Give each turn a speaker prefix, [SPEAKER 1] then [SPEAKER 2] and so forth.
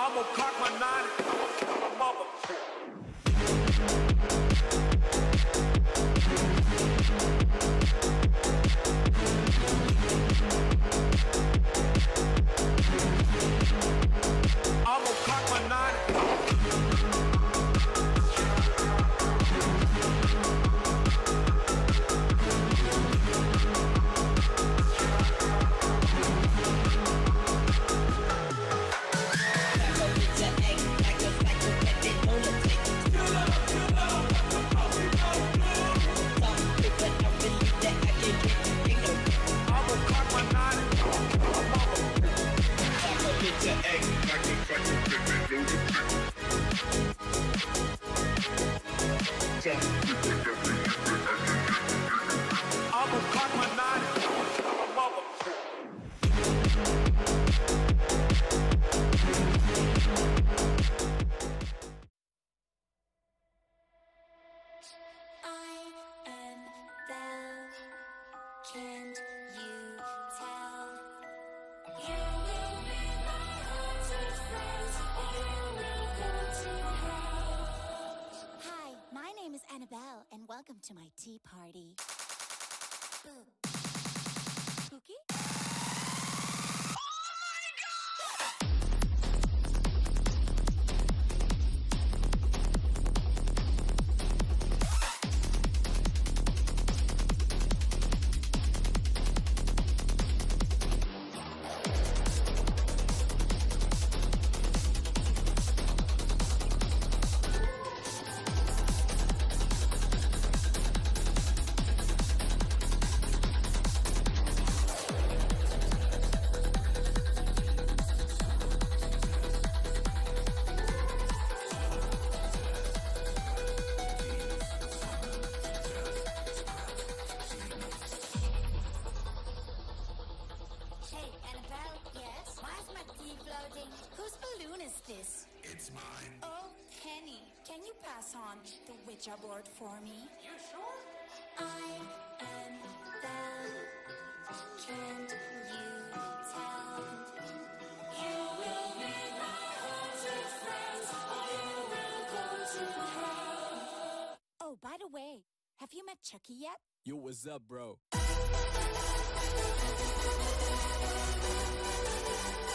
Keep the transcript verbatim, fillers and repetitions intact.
[SPEAKER 1] I'm gonna cock my nine and my mother. I'm gonna cock my nine.
[SPEAKER 2] Annabelle, and welcome to my tea party. Spooky? Whose balloon is this?
[SPEAKER 3] It's mine.
[SPEAKER 2] Oh, Kenny, can you pass on the Ouija board for me?
[SPEAKER 1] You sure?
[SPEAKER 2] I am Belle. Can't you tell? You will be my haunted friends, or you will go to hell. Oh, by the way, have you met Chucky yet?
[SPEAKER 4] Yo, what's up, bro?